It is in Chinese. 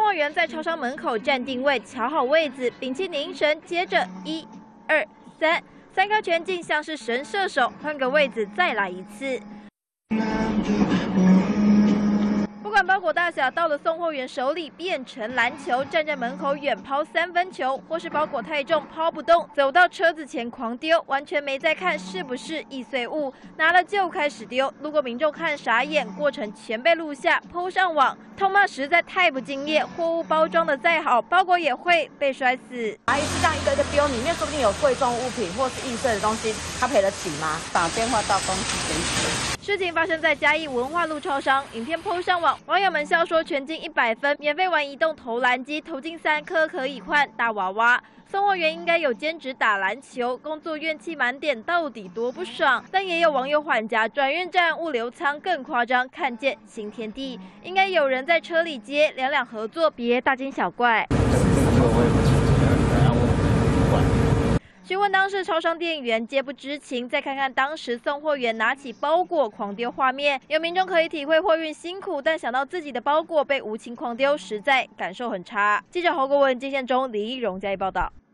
货员在超商门口站定位，瞧好位子，屏气凝神，接着1、2、3颗全镜像是神射手，换个位子再来一次。 不管包裹大小，到了送货员手里变成篮球，站在门口远抛3分球，或是包裹太重抛不动，走到车子前狂丢，完全没在看是不是易碎物，拿了就开始丢。路过民众看傻眼，过程全被录下，PO上网，痛骂实在太不敬业，货物包装的再好，包裹也会被摔死。 阿姨是这样一个一个丢，里面说不定有贵重物品或是易碎的东西，他赔得起吗？打电话到公司检举。 事情发生在嘉义文化路超商，影片 PO 上网，网友们笑说全镜100分，免费玩移动投篮机，投进3颗可以换大娃娃。送货员应该有兼职打篮球，工作怨气满点，到底多不爽？但也有网友缓颊，转运站、物流仓更夸张，看见新天地。应该有人在车里接，两合作，别大惊小怪。 询问当时超商店员，皆不知情。再看看当时送货员拿起包裹狂丢画面，有民众可以体会货运辛苦，但想到自己的包裹被无情狂丢，实在感受很差。记者侯国文、金宪忠、李一荣加以报道。